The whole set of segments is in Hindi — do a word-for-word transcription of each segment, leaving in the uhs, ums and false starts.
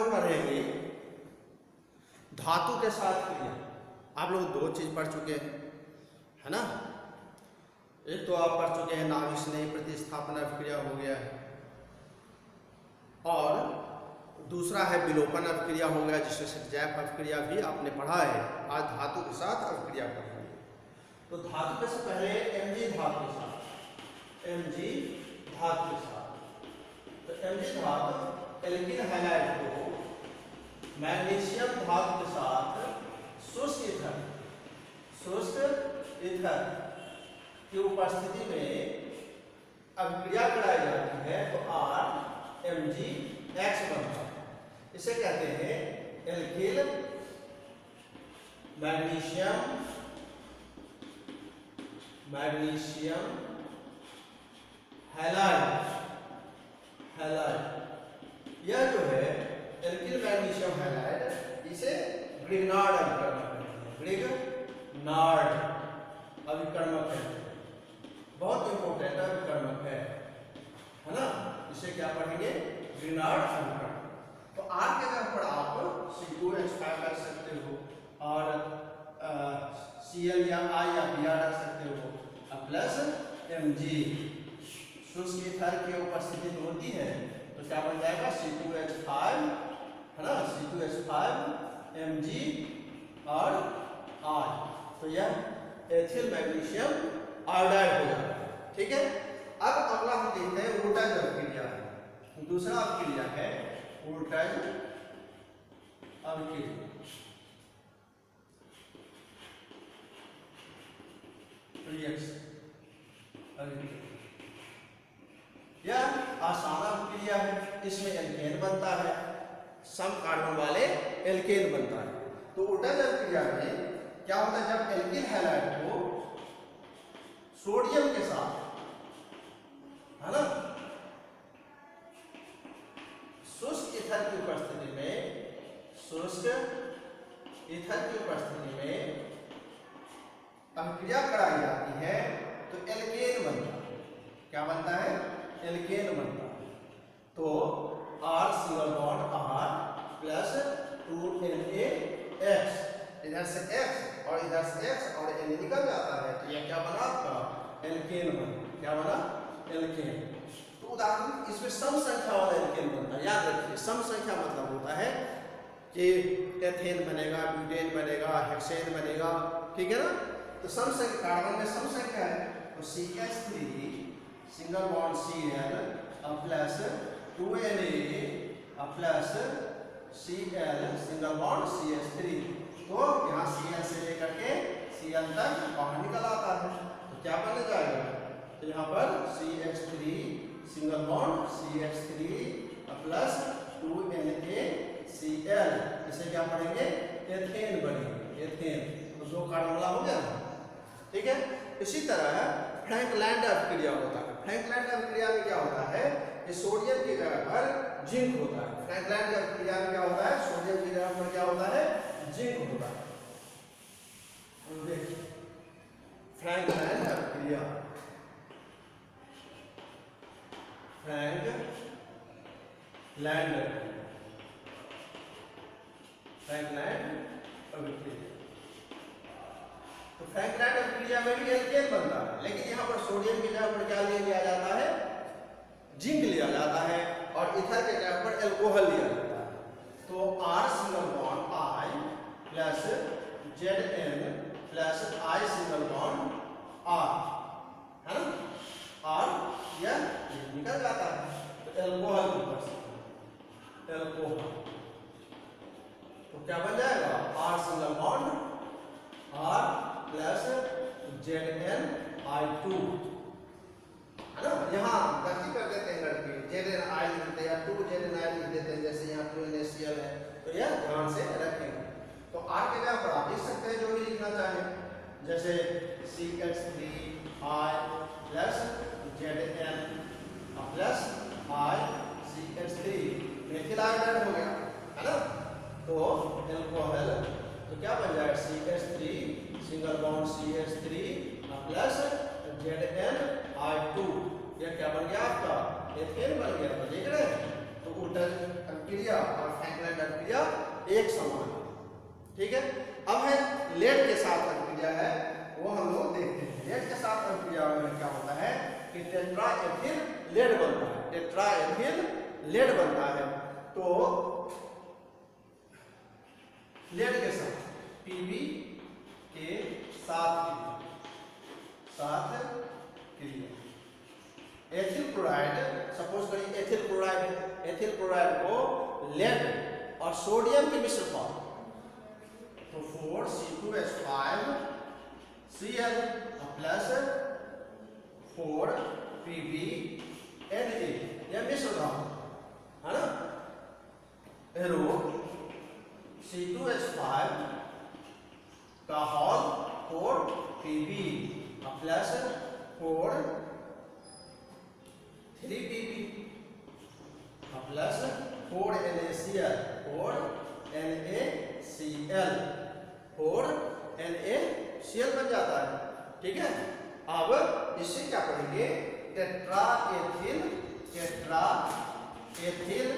हम पढ़ेंगे धातु के साथ क्रिया। आप लोग दो चीज पढ़ चुके हैं, है ना। एक तो आप पढ़ चुके हैं नाभिक स्नेह प्रतिस्थापन अभिक्रिया हो गया है, और दूसरा है विलोपन अभिक्रिया हो गया, जिसमें से जैव अभिक्रिया भी आपने पढ़ा है। आज धातु के साथ अभिक्रिया पढ़ेंगे। तो धातु के से पहले एमजी धातु के साथ, एमजी धातु के साथ तो एमजी धातु एल्किन हैलाइड को मैग्नीशियम धातु के साथ शुष्क ईथर, शुष्क ईथर की उपस्थिति में अभिक्रिया कराई जाती है, तो आर एम जी एक्स बनता है। इसे कहते हैं alkyl magnesium magnesium halide halide यह जो है एल्किल मैग्नीशियम हैलाइड, इसे ग्रिग्नार्ड अभिकर्मक कहते हैं। ग्रिग्नार्ड अभिकर्मक कहते हैं, बहुत इंपॉर्टेंट अभिकर्मक है, है ना। इसे क्या पढ़ेंगे? ग्रिग्नार्ड अभिकर्मक। तो आर के जगह पर आप सी टू एच फाइव कर सकते हो, और सी एल या आई या बी आर रख सकते हो, प्लस एम जी शुष्क ईथर की उपस्थिति में होती है, तो क्या बन जाएगा? सी टू एच फाइव, है ना, C two H five M G और आई। तो यह एथिल मैग्नीशियम आयोडाइड हो जाता है, ठीक है। अब अगला हम देखते हैं वोल्टेज अभिक्रिया है। दूसरा अभिक्रिया है वोल्टेज अभिक्रिया। यह आसान अभिक्रिया है, इसमें एल्केन बनता है, सम कार्बन वाले एल्केन बनता है। तो वोल्टेज अभिक्रिया में क्या होता है? जब एल्किल हैलाइड को सोडियम के साथ, है ना, शुष्क ईथर की उपस्थिति में शुष्क ईथर की उपस्थिति में अभिक्रिया कराई जाती है, तो एल्केन बनता है। क्या बनता है? एल्केन बनता है। तो R single bond R plus two N A X, इधर से एक्स और इधर से एक्स और एन निकल जाता है, तो यह क्या बना? आपका एल्केन बना। क्या बना? एल्केन। तो उदाहरण इसमें सम संख्या वाला एल्केन बनता है। याद रखिए, सम संख्या मतलब होता है कि एथेन बनेगा, ब्यूटेन बनेगा, हेक्सेन बनेगा, ठीक है ना। तो सम संख्या, कार्बन में सम संख्या है, तो C H three single bond C L plus two N A plus C L single bond C H three. तो यहाँ सी एल से लेकर के सी एल तक बाहर निकल आता है, तो क्या बन जाएगा? तो यहाँ पर C H three single bond C H three plus two N A C L, इसे क्या पढ़ेंगे? एथेन बनेंगे, एथेन। तो दो कार्बन वाला हो गया, ठीक है। इसी तरह फ्रैंकलैंड अभिक्रिया होता है। फ्रैंकलैंड अभिक्रिया में क्या होता है कि सोडियम की जगह पर जिंक होता है। फ्रैंकलैंड अभिक्रिया में क्या होता है? सोडियम की जगह पर क्या होता है? जिंक होता है। देखिए फ्रैंकलैंड अभिक्रिया, फ्रैंकलैंड फ्रैंकलैंड अभिक्रिया। तो फ्रैंकलैंड अभिक्रिया में भी एल्केन बनता है, लेकिन यहाँ पर सोडियम की जगह पर क्या ले लिया जाता है? जिंक लिया जाता है, और ईथर के जगह पर एल्कोहल लिया जाता है। तो R single bond I plus Z N plus I single bond R, है ना, आर यह निकल जाता है, तो एल्कोहल की उपस्थिति, एल्कोहल। तो क्या बन जाएगा? R single bond R plus Z N I two, है ना। यहाँ गलती कर देते हैं लड़के, जेड एन आई लिख देते हैं, टू जेड एन आई लिख देते हैं, जैसे यहाँ two N A C L है, तो यह ध्यान से रखेंगे। तो आर के जगह पर आप लिख सकते हैं जो भी लिखना चाहें, जैसे C H three I plus Z N plus I C H three, methyl iodide हो गया, है ना। तो एल्कोहल, तो क्या बन जाएगा? C H three single bond C H three plus Z N I two, यह क्या बन गया? आपका एथेन बन गया। तो देख रहे हैं, तो वोल्टेज अभिक्रिया और फ्रैंकलैंड अभिक्रिया एक समान है। ठीक है, अब है लेड के साथ अभिक्रिया है, वो हम लोग देखते हैं। लेड के साथ अभिक्रिया में क्या होता है कि टेट्रा एथिल लेड बनता है, टेट्रा एथिल लेड बनता है। तो लेड के साथ पीबी के साथ साथ क्रिया, एथिल क्लोराइड, सपोज करिए एथिल क्लोराइड, एथिल क्लोराइड को लेड और सोडियम के मिश्र फॉर्म, तो four C two H five C L plus four P B N A, यह मिश्र धातु है ना, arrow C two H five का whole four P B plus four three P B plus four N A C L, four N A C L, four N A C L बन जाता है। ठीक है, अब इससे क्या करेंगे, tetra ethyl, tetra ethyl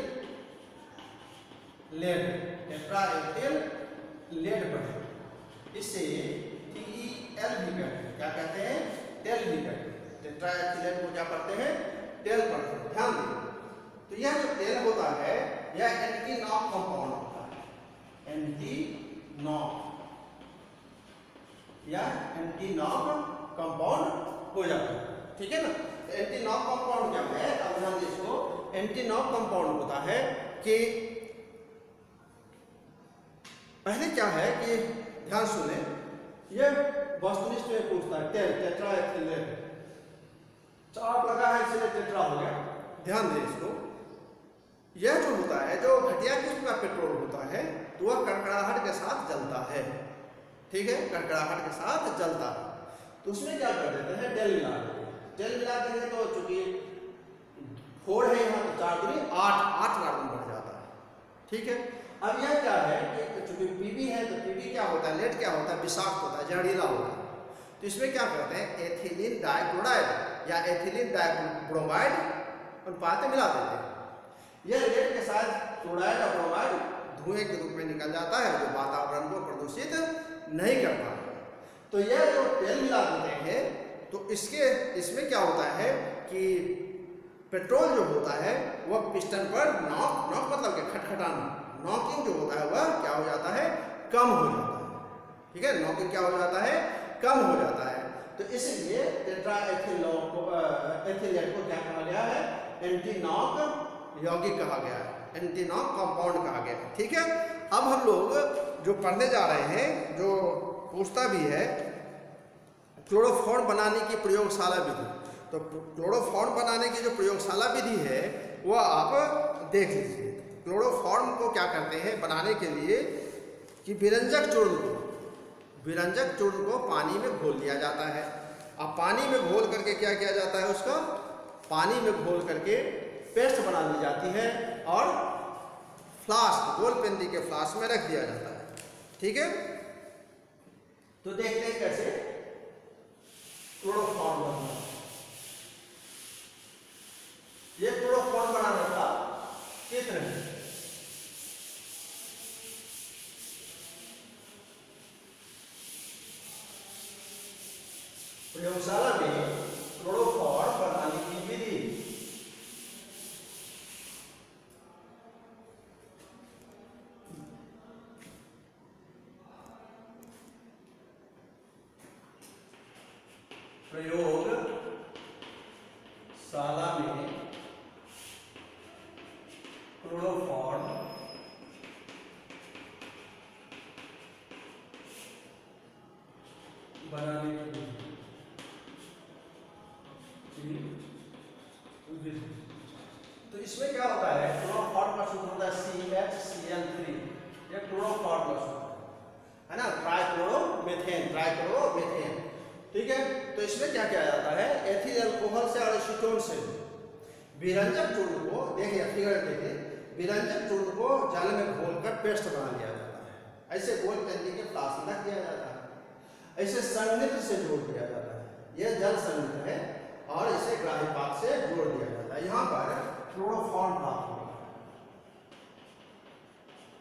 lead, tetra ethyl lead बने, इसे टी ई एल भी कहते हैं। क्या कहते हैं, टेल भी कहते हैं। टेट्रा एथिल लेड को क्या पढ़ते हैं, टेल पढ़ते हैं। ध्यान दें, तो यह जो टेल होता है यह एंटी नॉक कंपाउंड होता है, एंटी नॉक, यह एंटी नॉक कंपाउंड हो जाता है। ठीक है ना, एंटी नॉक कंपाउंड क्या है, अब ध्यान दें इसको, एंटी नॉक कंपाउंड होता है कि पहले क्या है कि ध्यान सुने, यह वस्तुनिष्ठ में पूछता है टेल, टेट्रा एथिल लेड, चाप लगा है इसलिए टेट्रा हो गया। ध्यान दें इसको, यह जो होता है, जो घटिया किस्म का पेट्रोल होता है, तो वह कड़कड़ाहट के साथ जलता है। ठीक है, कड़कड़ाहट के साथ जलता है, तो उसमें क्या कर देते हैं, टेल मिला देते हैं। टेल मिला देंगे तो चूंकि फोर है यहाँ, तो चार दूनी आठ, आठ कार्बन बढ़ जाता है। ठीक है, अब यह क्या है कि चूंकि पीबी है, तो पीबी क्या होता है, लेड क्या होता है, विषाक्त होता है, जहरीला होता है। तो इसमें क्या करते हैं, एथिलीन डाइक्लोराइड या एथिलीन डाइब्रोमाइड अनुपात मिला देते हैं। यह लेड के साथ क्लोराइड और ब्रोमाइड धुएं के रूप में निकल जाता है, जो वातावरण को प्रदूषित नहीं करता। तो यह जो तेल मिला देते हैं, तो इसके इसमें क्या होता है कि पेट्रोल जो होता है वह पिस्टन पर नॉक, नॉक मतलब कि खटखटाना, नॉकिंग जो होता है वह क्या हो जाता है, कम हो जाता है। ठीक है, नॉकिंग क्या हो जाता है, कम हो जाता है। तो इसलिए टेट्रा एथिल एथिल लेड को क्या कहा गया है, एंटी नॉक यौगिक कहा गया है, एंटी नॉक कंपाउंड कहा गया है। ठीक है, अब हम लोग जो पढ़ने जा रहे हैं, जो पूछता भी है क्लोरोफॉर्म बनाने की प्रयोगशाला विधि, तो क्लोरोफॉर्म बनाने की जो प्रयोगशाला विधि है वह आप देख लीजिए। क्लोरोफॉर्म को क्या करते हैं बनाने के लिए कि विरंजक चूर्ण को, विरंजक चूर्ण को पानी में घोल लिया जाता है। अब पानी में घोल करके क्या किया जाता है, उसका पानी में घोल करके पेस्ट बना ली जाती है और फ्लास्क, गोल पेंदी के फ्लास्क में रख दिया जाता है। ठीक है, तो देखते हैं कैसे क्लोरोफॉर्म बनता है। ये क्लोरोफॉर्म बनाने का चित्र है। प्रयोगशाला में क्लोरोफॉर्म बनाने की विधि, प्रयोगशाला में क्लोरोफॉर्म बनाने की विधि। तो इसमें क्या होता है, क्लोरोफॉर्म का सूत्र होता है C H C L three, यह क्लोरोफॉर्म का सूत्र है ना, ट्राइक्लोरोमेथेन, ट्राइक्लोरोमेथेन। ठीक है, तो इसमें क्या किया जाता है, एथिल अल्कोहल से और एसीटोन से विरंजक चूर्ण को, देखिए फिगर देखिए, विरंजक चूर्ण को जल में घोलकर पेस्ट बना लिया जाता है। ऐसे गोल पेंदी के फ्लास्क में रख दिया जाता है, ऐसे संघनित्र से जोड़ दिया जाता है। यह जल संघनित्र है और इसे ग्राहीपात से जोड़ दिया जाता है। यहाँ पर क्लोरोफॉर्म प्राप्त होगा,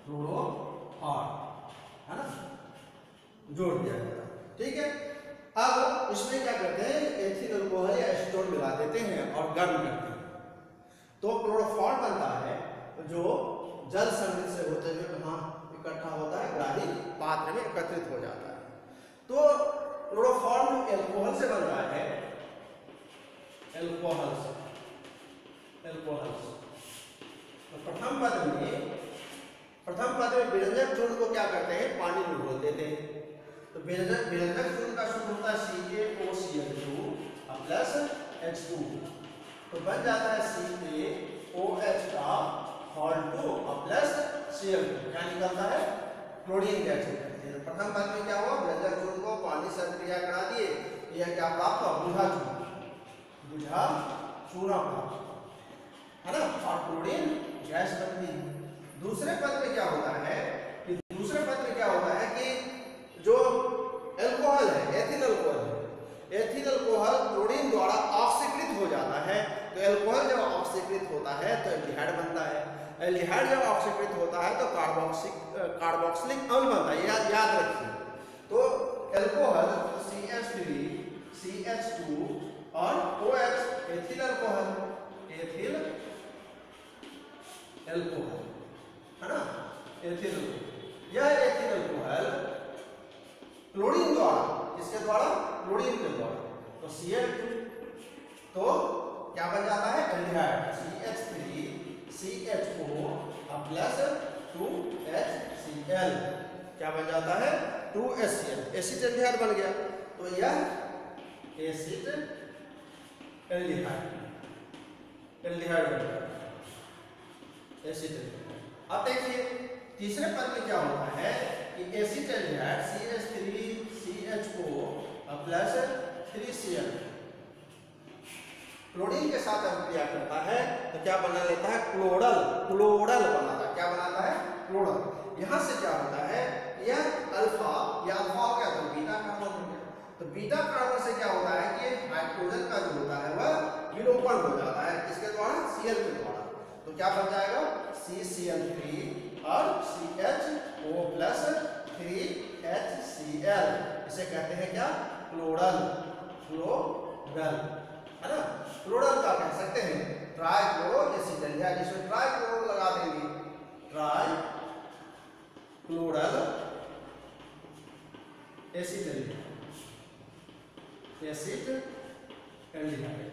क्लोरोफॉर्म, है ना, जोड़ दिया जाता है। ठीक है, अब इसमें क्या करते हैं, एथिल अल्कोहल या एसीटोन मिला देते हैं और गर्म करते हैं तो क्लोरोफॉर्म बनता है, जो जल संगीत से होते हुए कहाँ इकट्ठा होता है, ग्राही पात्र में एकत्रित हो जाता है। तो क्लोरोफॉर्म एल्कोहल से बनता है, एल्कोहल से, एल्कोहल से। तो प्रथम पद में प्रथम पद में विरंजक चूर्ण को क्या करते हैं, पानी में घोल देते हैं। तो विरंजक विरंजक चूर्ण का सूत्र होता है C A O C L two plus H two, तो बन जाता है सी ए ओ एच का whole two plus C L two, क्या निकलता है, क्लोरीन गैस निकलती है। प्रथम पद में क्या हुआ, विरंजक चूर्ण को पानी से क्रिया करा दिए, यह क्या प्राप्त हुआ, बुझा चूर्ण, बुझा चूना प्राप्त, है ना, और क्लोरीन गैस बनती है। दूसरे पद में क्या होता है कि दूसरे पद में क्या होता है कि जो एल्कोहल है, एथिल अल्कोहल है, एथिल अल्कोहल क्लोरीन द्वारा ऑक्सीकृत हो जाता है। तो एल्कोहल जब ऑक्सीकृत होता है तो एल्डिहाइड बनता है, एल्डिहाइड जब ऑक्सीकृत होता है तो कार्बोक्सिक कार्बोक्सिलिक अम्ल बनता है, याद याद रखिए। तो alcohol C H three C H two और OH ethyl alcohol, ethyl alcohol, है ना, एथिल अल्कोहल। यह एथिल अल्कोहल क्लोरीन द्वारा, किसके द्वारा, क्लोरीन के द्वारा, तो सी एल टू, तो क्या बन जाता है, aldehyde C H three C H O plus two H C L, क्या बन जाता है, two H C L, acid aldehyde बन गया। तो यह एसिड एल्डिहाइड, एल्डिहाइड बन गया, एसिड एल्डिहाइड। अब देखिए तीसरे पद में क्या होता है कि acid aldehyde C H three C H O plus three C L chlorine के साथ अभिक्रिया करता है तो क्या बना लेता है, क्लोरल, क्लोरल बनाता है, क्या बनाता है, क्लोरल। यहां से क्या होता है, यह अल्फा या अल्फा हो गया तो बीटा कार्बन हो गया। तो बीटा कार्बन से क्या होता है कि हाइड्रोजन का जो होता है वह विलोपन हो जाता है, किसके द्वारा, Cl के द्वारा। तो क्या बन जाएगा, सी सी एल थ्री और C H O plus three H C L, इसे कहते हैं क्या, क्लोरल, क्लोरल, है ना। क्लोरल का कह सकते हैं ट्राइक्लोरो एसिड एल्डिहाइड, इसमें ट्राइक्लोरो लगा देंगे, tri chloral acid aldehyde, acid aldehyde,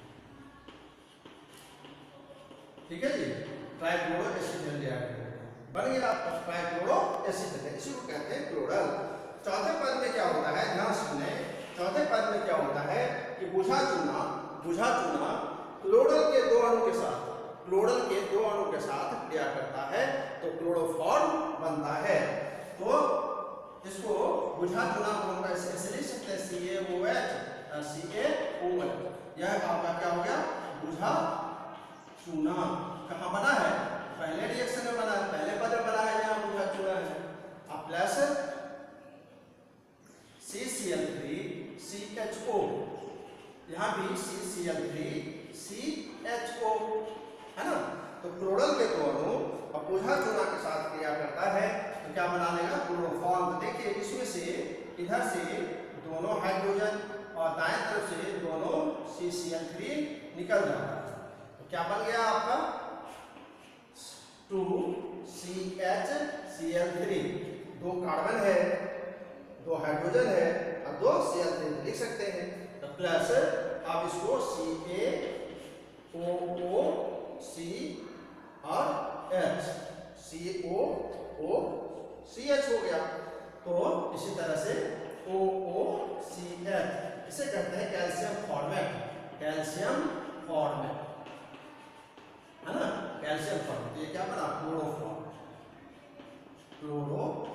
ठीक है जी, ट्राइक्लोरो एसिड एल्डिहाइड बन गया आपका ट्राइक्लोरो एसिड एल्डिहाइड, इसी को कहते हैं क्लोरल। चौथे पद में क्या होता है, ध्यान सुने, चौथे पद में क्या होता है कि बुझा चूना, बुझा चूना क्लोरल के दो अणु के साथ, क्लोरल के दो अणु के साथ क्रिया करता है तो क्लोरोफॉर्म बनता है। तो इसको बुझा चूना को हम ऐसे लिख सकते हैं सी A O H C A O H, यह आपका क्या हो गया, बुझा चूना। कहाँ बना है, पहले रिएक्शन में बना है, पहले पद में बना है, यहाँ बुझा चूना है। अब plus C C L three C H O, यहाँ भी C C L three C H O, है ना। तो क्लोरल के दो अणु और बुझा चूना के साथ क्रिया करता है तो क्या बना लेगा, क्लोरोफॉर्म। तो देखिए इसमें से इधर से दोनों हाइड्रोजन और दाएं तरफ से दोनों सी सी एल थ्री निकल जाता है, तो क्या बन गया आपका, two C H C L three, दो कार्बन है, दो हाइड्रोजन है और दो सी एल थ्री लिख सकते हैं। तो प्लस अब इसको सी ए ओ ओ सी और H, C O O C H हो गया। तो इसी तरह से ओ ओ सी एच, इसे कहते हैं कैल्शियम फॉर्मेट, कैल्शियम फॉर्मेट, है ना, कैल्शियम फॉर्मेट। ये क्या बना, क्लोरोफॉर्म, क्लोरोफॉर्म,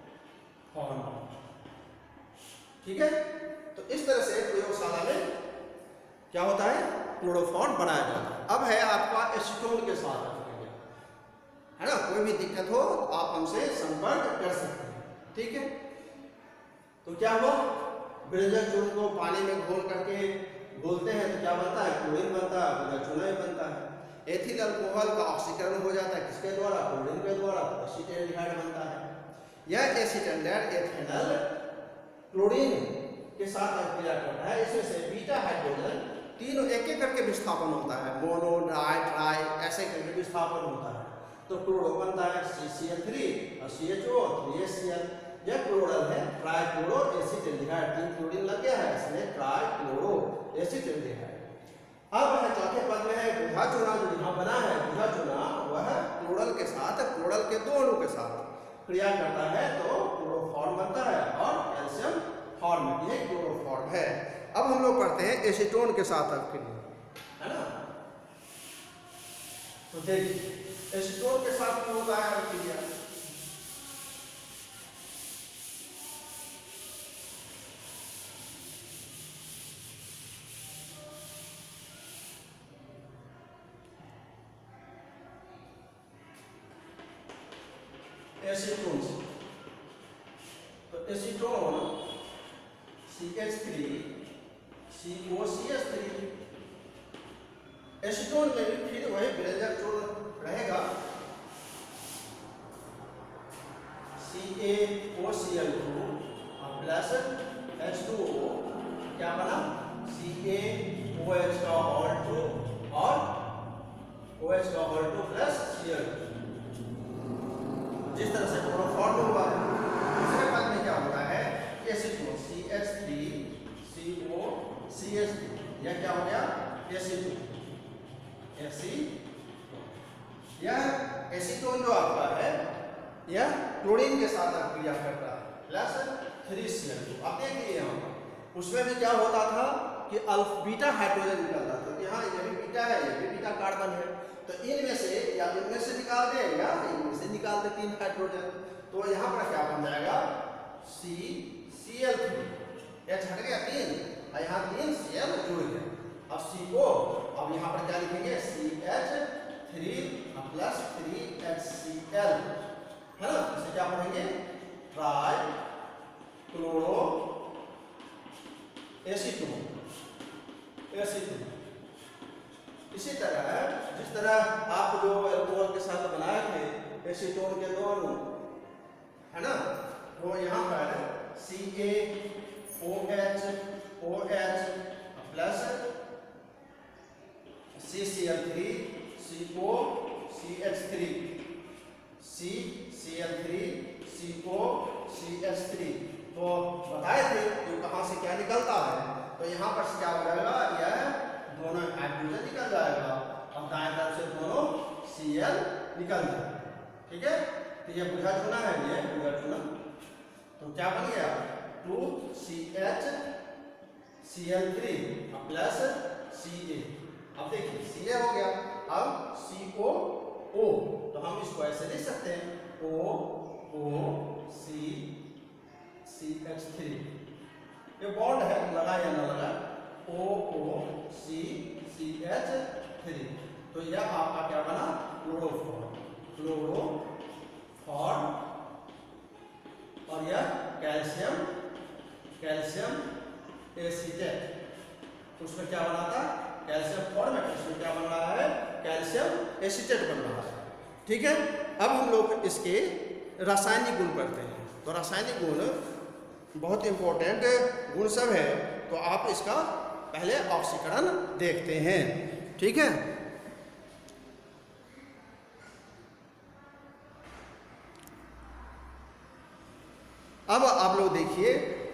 ठीक है। तो इस तरह से प्रयोगशाला में क्या होता है, क्लोरोफॉर्म बनाया जाता है। अब है आपका एसीटोन के साथ, है ना, कोई भी दिक्कत हो आप हमसे संपर्क कर सकते हैं, ठीक है। तो क्या हुआ, विरंजक चूर्ण को पानी में घोल करके घोलते हैं तो क्या बनता है, क्लोरीन बनता है, बुझा चूना भी बनता है। एथिल अल्कोहल का ऑक्सीकरण हो जाता है किसके द्वारा, क्लोरीन के द्वारा, एसिटाल्डिहाइड बनता है। यह एसिटाल्डिहाइड एथेनल क्लोरीन के साथ क्रिया करता है, इसमें से बीटा हाइड्रोजन तीनों एक एक करके विस्थापन होता है, मोनो डाई ट्राई ऐसे करके विस्थापन होता है। तो क्लोरो बनता है सी सी एल थ्री और C H O three H C L. यह क्लोरल है ट्राइक्लोरो एसिटाल्डिहाइड, तीन क्लोरीन लग गया है इसमें ट्राइक्लोरो एसिटाल्डिहाइड। अब है चौथे पद में है बुझा चूना, जो यहाँ बना है बुझा चूना, वह क्लोरल के साथ क्लोरल के दो अणु के साथ क्रिया करता है तो क्लोरोफॉर्म बनता है और कैल्शियम फॉर्म, ये क्लोरोफॉर्म है। अब हम लोग पढ़ते हैं एसीटोन के साथ क्रिया, है ना। तो देखिए एसीटोन के साथ क्या होता है क्रिया। एसीटोन, तो acetone C H three C O C H three, acetone में भी फिर वही व्यंजक जो रहेगा C A O C L two plus H two O, क्या बना सी ए ओ एच का होल टू और ओ एच का whole two plus C L two, जिस तरह से क्लोरोफॉर्म हुआ है। दूसरे पद में क्या होता है acetone C H three C O C H three, यह क्या हो गया एसीटोन एसीटोन। यह एसीटोन जो आपका है यह क्लोरीन के साथ क्रिया करता है plus three C L two. आप देखिए यहाँ पर उसमें भी क्या होता था कि अल्फ बीटा हाइड्रोजन निकलता था, यहाँ ये भी बीटा है ये भी बीटा कार्बन है, तो इनमें से या इनमें से निकाल दे या इनमें से निकाल दे तीन हाइड्रोजन, तो यहाँ पर क्या बन जाएगा C C L three, H हट गया तीन और यहाँ तीन सी एल जुड़ गया। अब सी को अब यहाँ पर क्या लिखेंगे C H three plus three H C L, है ना। इसे क्या पढ़ेंगे ट्राई क्लोरो एसीटोन एसीटोन। इसी तरह जिस तरह आप जो अल्कोहल के साथ बनाए थे एसीटोन के दो अणु, है ना, वो यहाँ पर C A O H O H plus C C L three C O C H three C C L three C O C H three, तो बताए थे कि कहाँ से क्या निकलता है, तो यहाँ पर क्या हो जाएगा यह दोनों हाइड्रोजन निकल जाएगा और दाएं तरफ से दोनों सी एल निकल जाएगा, ठीक है। तो ये बुझा चुना है, ये बुझा चुना, तो क्या बन गया two C H C L three plus C A. अब देखिए सी ए हो गया, अब सी ओ ओ, तो हम इसको ऐसे लिख सकते हैं O O C C H three, ये बॉन्ड है लगा या ना लगा, ओ O C C H three, तो यह आपका क्या बना क्लोरोफॉर्म क्लोरोफॉर्म। और यह कैल्शियम कैल्शियम एसीटेट, उसमें क्या बना था कैल्शियम फॉर्मेट, इसमें क्या बन रहा है कैल्शियम एसीटेट बन रहा है, ठीक है। अब हम लोग इसके रासायनिक गुण पढ़ते हैं, तो रासायनिक गुण बहुत इंपॉर्टेंट गुण सब है, तो आप इसका पहले ऑक्सीकरण देखते हैं, ठीक है। अब आप लोग देखिए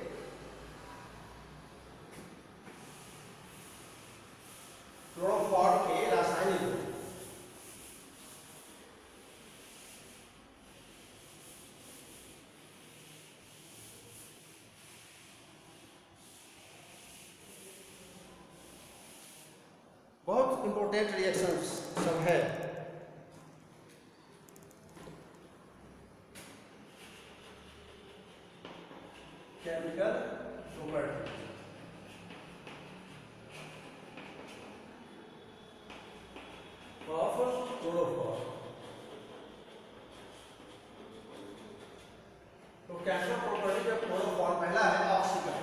क्लोरोफॉर्म के रासायनिक गुण। बहुत इंपॉर्टेंट रिएक्शन सब है, केमिकल प्रॉपर्टी। ऑफ क्लोरोफॉर्म, तो केमिकल प्रॉपर्टी का क्लोरोफॉर्म पहला है ऑक्सीकरण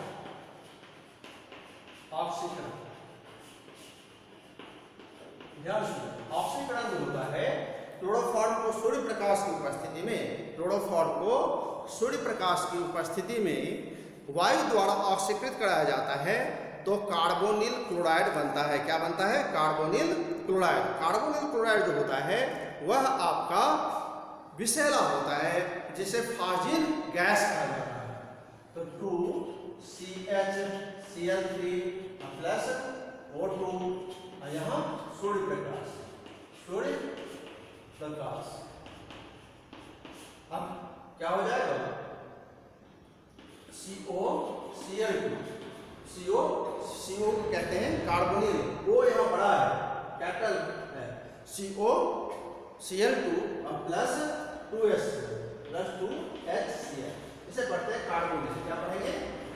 ऑक्सीकरण ध्यान सुनिए, ऑक्सीकरण क्लोरोफॉर्म को सूर्य प्रकाश की उपस्थिति में क्लोरोफॉर्म को सूर्य प्रकाश की उपस्थिति में वायु द्वारा ऑक्सीकृत कराया जाता है तो कार्बोनिल क्लोराइड बनता है। क्या बनता है? Carbonyl chloride. कार्बोनिल क्लोराइड जो होता है वह आपका विषैला होता है, जिसे फाजिल गैस कहा जाता है। तो two C H C L three plus O two, यहाँ सूर्य प्रकाश सूर्य प्रकाश अब क्या हो जाएगा? सी O C L to. C O सी ओ कहते हैं कार्बोनिल, ओ यहाँ बड़ा है, कैपिटल है। C O C L two plus two S plus two H C L, इसे पढ़ते हैं कार्बोनिल। क्या पढ़ेंगे?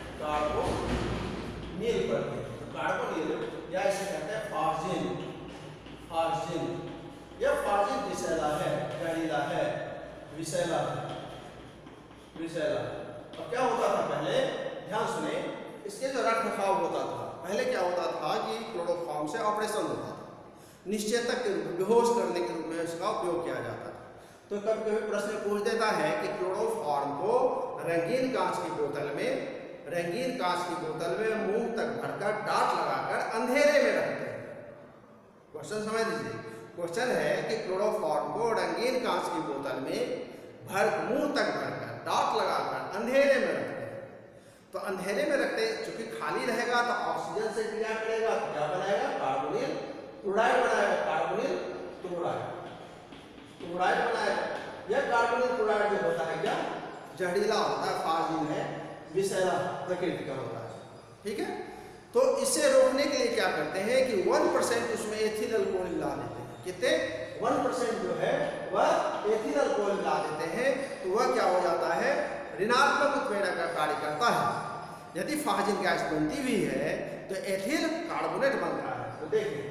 कार्बोनिल पढ़ते हैं। तो कार्बोनिल या इसे कहते हैं फाजिल। फाजिल यह फाजिल विषैला है, जहरीला है, विषैला है, विषैला। अब क्या होता था पहले? ध्यान सुने, इसके जो रख रखाव होता था, पहले क्या होता था कि क्लोरोफॉर्म से ऑपरेशन होता था, निश्चेतक के रूप में, बेहोश करने के रूप में इसका उपयोग किया जाता था। तो कभी कभी प्रश्न पूछ देता है कि क्लोरोफॉर्म को रंगीन कांच की बोतल में रंगीन कांच की बोतल में मुंह तक भरकर डाट लगाकर अंधेरे में रखते हैं। क्वेश्चन समझ लीजिए, क्वेश्चन है कि क्लोरोफॉर्म को रंगीन कांच की बोतल में भर मुंह तक भरकर डाट लगाकर अंधेरे में रखते हैं। तो अंधेरे में रखते हैं, चूंकि खाली रहेगा तो ऑक्सीजन से क्रिया करेगा, तो क्या बनाएगा? कार्बोनिल क्लोराइड बनाएगा। कार्बोनिल क्लोराइड क्लोराइड बनाएगा। यह कार्बोनिल क्लोराइड जो होता है क्या? जहरीला होता है, फाजिल है, विषैला प्रकृति का होता है। ठीक है, तो इसे रोकने के लिए क्या करते हैं कि वन परसेंट उसमें एथिल अल्कोहल मिला देते हैं। कितने? वन परसेंट जो है वह एथिल अल्कोहल मिला देते हैं। तो वह क्या हो जाता है? ऋणात्मक उत्प्रेरक का कार्य करता है। यदि फाजिल गैस बनती भी है तो एथिल कार्बोनेट बनता है। तो देखिए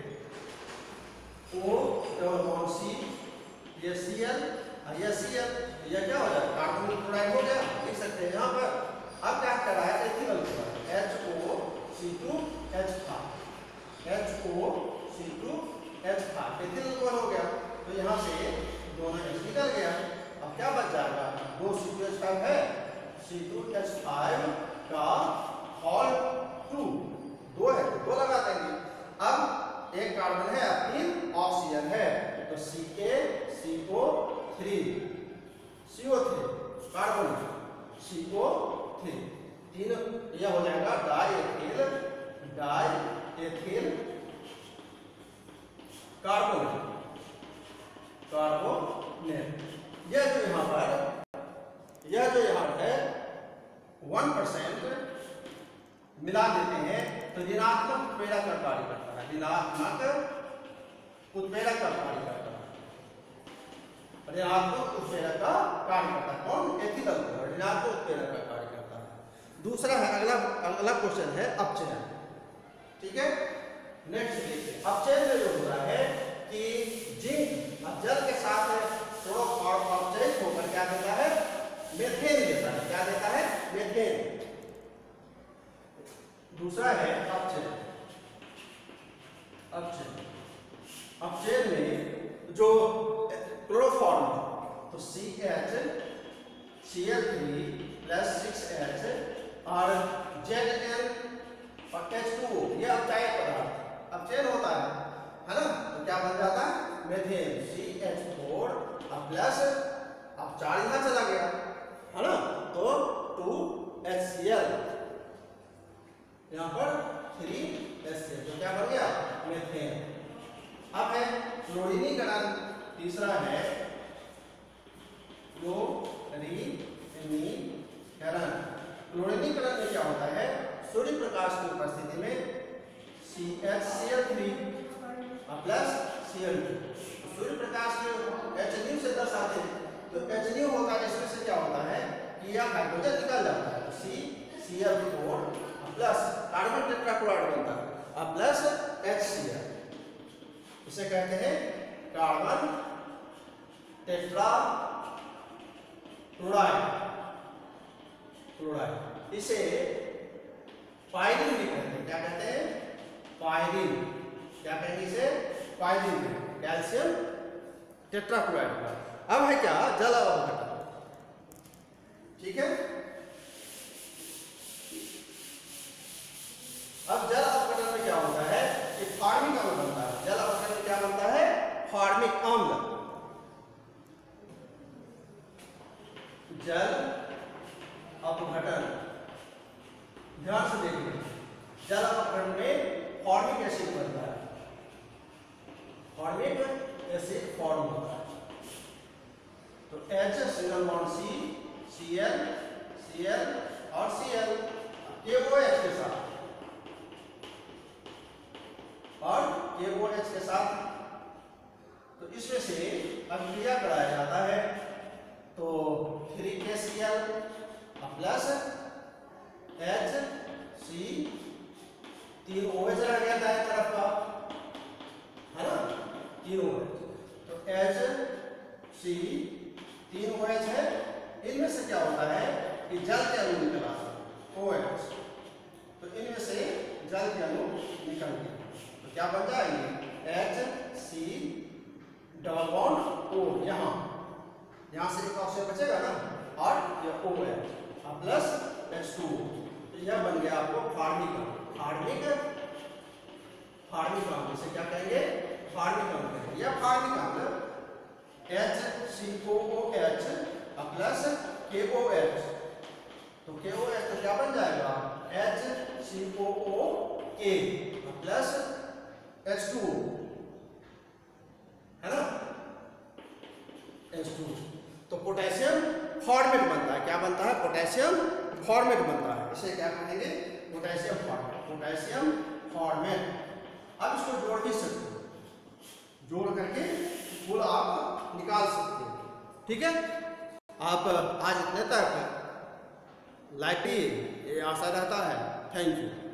ओ डबल बॉन्ड सी, ये सी एल, ये सी एल, ये क्या हो जाएगा? कार्बोनिल क्लोराइड हो गया। देख सकते हैं यहाँ पर। अब क्या कर रहा है? Ethyl alcohol, H O C two H five, H O C two H five, ethyl alcohol हो गया। तो यहाँ से दोनों एच निकल गया। अब क्या बच जाएगा? दो सी टू एच फाइव है, सी टू एच फाइव का होल टू, दो है तो दो लगा देंगे। अब एक कार्बन है, अब तीन ऑक्सीजन है, तो C A C O three, C O three carbon, C O three, तीन, यह हो जाएगा diethyl, diethyl carbonate, carbonate. यह जो यहाँ पर यह जो यहाँ है वन परसेंट मिला देते हैं तो ऋणात्मक उत्प्रेरक का कार्य करता है। ऋणात्मक उत्प्रेरक का कार्य करता है, ऋणात्मक उत्प्रेरक का कार्य करता है। कौन? एथिल अल्कोहल ऋणात्मक उत्प्रेरक का कार्य करता है। दूसरा है, अगला अगला क्वेश्चन है अपचयन। ठीक है, नेक्स्ट देखिए। अपचयन में जो हो रहा है कि जिंक अब जल के साथ क्लोरोफॉर्म अपचयित होकर क्या देता है? मेथेन देता है। क्या देता है? मेथेन। दूसरा है अपचयन। अपचयन अपचयन में जो क्लोरोफॉर्म तो C H C L three plus six H और जेड एन और एच टू, ये अपचयित पदार्थ अपचयन होता है, है ना? तो क्या बन जाता है? Methane, C H four plus, अब चार यहाँ चला गया, है ना? तो टू एच सी एल, यहाँ पर थ्री एच सी एल, तो क्या बन गया? मेथेन। अब है क्लोरीनीकरण। तीसरा है क्लोरीनीकरण। क्लोरीनीकरण में क्या होता है? सूर्य प्रकाश की उपस्थिति में C H C L three plus C L two, सूर्य प्रकाश के एच न्यू से दर्शाते हैं। तो एच न्यू होता है, इसमें से क्या होता है कि यह हाइड्रोजन निकल जाता है। तो C C L four plus carbon tetrachloride बनता है और प्लस एच सी एल, इसे कहते हैं कार्बन टेट्रा क्लोराइड। क्लोराइड इसे पायरीन भी कहते हैं। क्या कहते हैं? पायरीन। क्या कहेंगे इसे? पायरीन। कैल्शियम टेट्राक्लोराइड का। अब है क्या, जल अपघटन। ठीक है, अब जल अपघटन में क्या होता है कि फॉर्मिक अम्ल बनता है। जल अपघटन में क्या बनता है, फॉर्मिक अम्ल। जल अपघटन, ध्यान से देखिए, जल अपघटन में फॉर्मिक एसिड बनता है, फॉर्मिक एसिड फॉर्म होता है। तो H single bond C, Cl, Cl और Cl KOH के साथ और KOH के साथ, तो इसमें से अभिक्रिया कराया जाता है। तो three K C L plus H C, तीन OH रह गया दाएं तरफ का, है ना, तीन OH। तो एच सी तीन OH है, इनमें से क्या होता है कि जल के अणु निकल आते हैं OH, तो इनमें से जल के अणु निकल गए, तो क्या बन जाएंगे H C double bond O, यहाँ यहाँ से एक ऑक्सीजन बचेगा ना, और ये OH प्लस एच टू, तो यह बन गया आपको फॉर्मिक अम्ल। फॉर्मिक फॉर्मिक अम्ल से क्या कहेंगे, फॉर्मिक अम्ल कहेंगे। यह फॉर्मिक अम्ल H C O O H plus K O H, तो के ओ एच तो क्या बन जाएगा H C O O A plus H two, है ना, एच टू। तो पोटेशियम फॉर्मेट बनता है, क्या बनता है, पोटेशियम फॉर्मेट बनता है। इसे क्या कहेंगे, पोटेशियम फॉर्मेट, पोटेशियम फॉर्मेट। अब इसको जोड़ भी सकते हो, जोड़ करके फुल आप निकाल सकते हो। ठीक है, आप आज इतने तक लाइक ये आशा रहता है। Thank you.